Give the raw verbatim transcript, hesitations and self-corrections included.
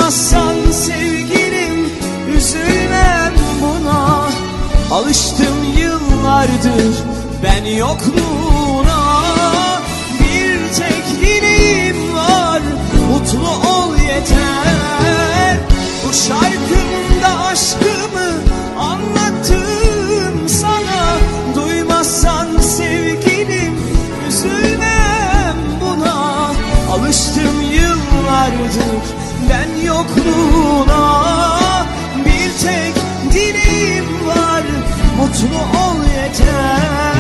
Duymazsan sevgilim üzülmem buna. Alıştım yıllardır ben yokluğuna. Bir tek dileğim var, mutlu ol yeter. Bu şarkımda aşkımı anlattım sana. Duymazsan sevgilim üzülmem buna. Alıştım yıllardır ben yokluğuna. Bir tek dileğim var, mutlu ol yeter.